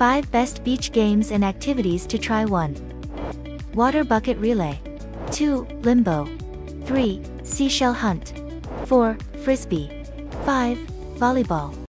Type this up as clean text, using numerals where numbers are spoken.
5 Best Beach Games and Activities to Try. 1. Water Bucket Relay. 2. Limbo. 3. Seashell Hunt. 4. Frisbee. 5. Volleyball.